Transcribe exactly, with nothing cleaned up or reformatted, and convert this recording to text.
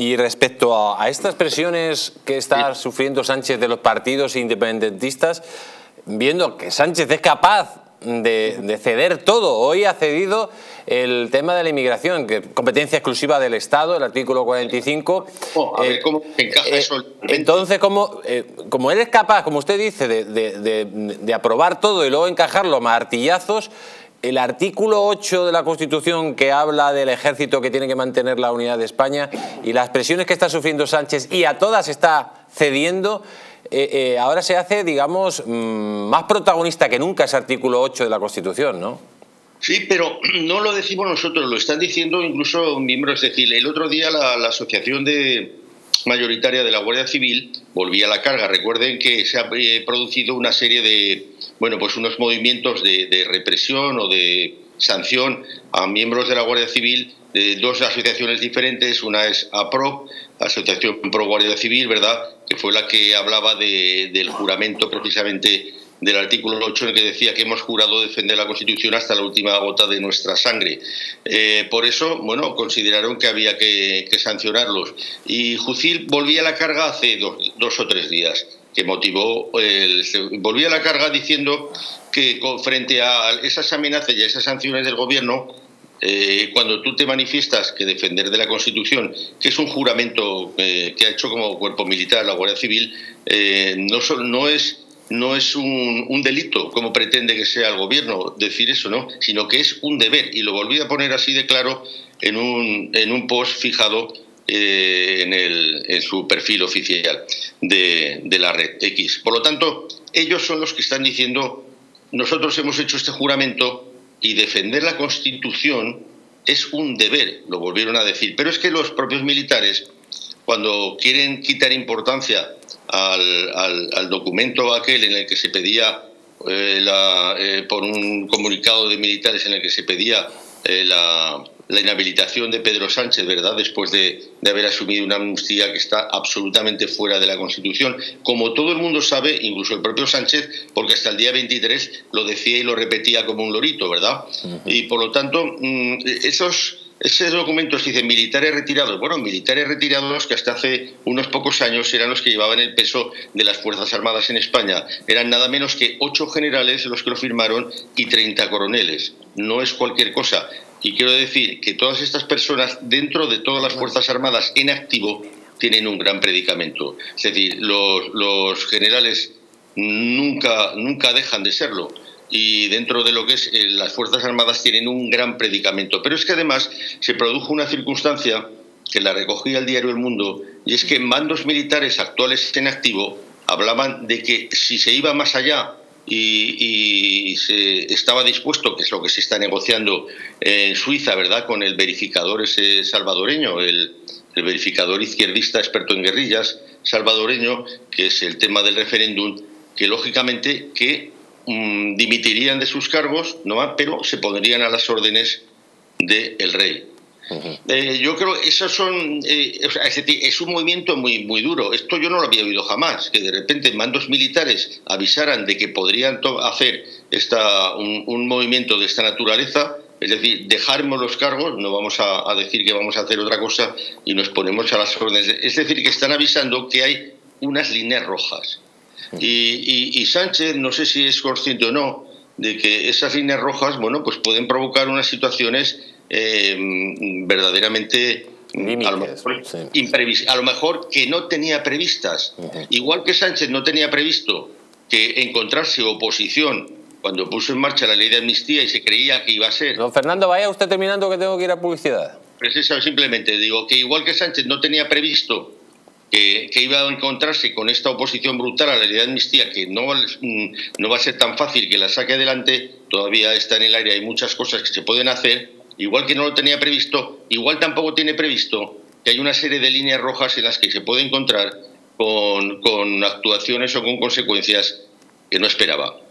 Y respecto a, a estas presiones que está sufriendo Sánchez de los partidos independentistas, viendo que Sánchez es capaz de, de ceder todo, hoy ha cedido el tema de la inmigración, que es competencia exclusiva del Estado, el artículo cuarenta y cinco. Oh, a ver cómo encaja eh, eso. Entonces, como, eh, como él es capaz, como usted dice, de, de, de, de aprobar todo y luego encajarlo a martillazos, el artículo ocho de la Constitución, que habla del ejército que tiene que mantener la unidad de España, y las presiones que está sufriendo Sánchez, y a todas está cediendo, eh, eh, ahora se hace, digamos, mmm, más protagonista que nunca ese artículo ocho de la Constitución, ¿no? Sí, pero no lo decimos nosotros, lo están diciendo incluso miembros. Es decir, el otro día la, la Asociación de mayoritaria de la Guardia Civil volvía a la carga. Recuerden que se ha eh, producido una serie de, bueno, pues unos movimientos de, de represión o de sanción a miembros de la Guardia Civil de dos asociaciones diferentes. Una es APRO, Asociación Pro Guardia Civil, ¿verdad?, que fue la que hablaba de, del juramento precisamente del artículo ocho, en el que decía que hemos jurado defender la Constitución hasta la última gota de nuestra sangre. Eh, por eso, bueno, consideraron que había que, que sancionarlos. Y Jucil volvía a la carga hace dos, dos o tres días, que motivó, el, volvía a la carga diciendo que frente a esas amenazas y a esas sanciones del Gobierno, eh, cuando tú te manifiestas que defender de la Constitución, que es un juramento eh, que ha hecho como cuerpo militar la Guardia Civil, eh, no, son, no es... No es un, un delito, como pretende que sea el Gobierno decir eso, ¿no?, sino que es un deber. Y lo volví a poner así de claro en un, en un post fijado eh, en, el, en su perfil oficial de, de la red X. Por lo tanto, ellos son los que están diciendo: nosotros hemos hecho este juramento y defender la Constitución es un deber, lo volvieron a decir. Pero es que los propios militares, cuando quieren quitar importancia Al, al, al documento aquel en el que se pedía, eh, la, eh, por un comunicado de militares en el que se pedía eh, la, la inhabilitación de Pedro Sánchez, ¿verdad?, después de, de haber asumido una amnistía que está absolutamente fuera de la Constitución, como todo el mundo sabe, incluso el propio Sánchez, porque hasta el día veintitrés lo decía y lo repetía como un lorito, ¿verdad? Uh-huh. Y por lo tanto, mmm, esos... Esos documentos dicen militares retirados. Bueno, militares retirados que hasta hace unos pocos años eran los que llevaban el peso de las Fuerzas Armadas en España. Eran nada menos que ocho generales los que lo firmaron y treinta coroneles. No es cualquier cosa. Y quiero decir que todas estas personas, dentro de todas las Fuerzas Armadas en activo, tienen un gran predicamento. Es decir, los, los generales nunca, nunca dejan de serlo. Y dentro de lo que es eh, las Fuerzas Armadas tienen un gran predicamento. Pero es que además se produjo una circunstancia que la recogía el diario El Mundo, y es que mandos militares actuales en activo hablaban de que si se iba más allá y, y se estaba dispuesto, que es lo que se está negociando en Suiza, ¿verdad?, con el verificador ese salvadoreño, el, el verificador izquierdista experto en guerrillas salvadoreño, que es el tema del referéndum, que lógicamente que dimitirían de sus cargos, ¿no?, pero se pondrían a las órdenes del rey. Uh-huh. eh, yo creo que esos son, eh, o sea, es, decir, es un movimiento muy, muy duro. Esto yo no lo había oído jamás, que de repente mandos militares avisaran de que podrían hacer esta, un, un movimiento de esta naturaleza. Es decir, dejaremos los cargos, no vamos a, a decir que vamos a hacer otra cosa y nos ponemos a las órdenes. Es decir, que están avisando que hay unas líneas rojas. Y, y, y Sánchez, no sé si es consciente o no, de que esas líneas rojas, bueno, pues pueden provocar unas situaciones eh, verdaderamente Límites, a, lo mejor, sí. imprevis- a lo mejor que no tenía previstas. Uh-huh. Igual que Sánchez no tenía previsto que encontrarse oposición cuando puso en marcha la ley de amnistía y se creía que iba a ser... Don Fernando, vaya usted terminando, que tengo que ir a publicidad. Pues eso, simplemente digo que igual que Sánchez no tenía previsto Que, que iba a encontrarse con esta oposición brutal a la ley de amnistía, que no, no va a ser tan fácil que la saque adelante, todavía está en el aire, hay muchas cosas que se pueden hacer, igual que no lo tenía previsto, igual tampoco tiene previsto que hay una serie de líneas rojas en las que se puede encontrar con, con actuaciones o con consecuencias que no esperaba.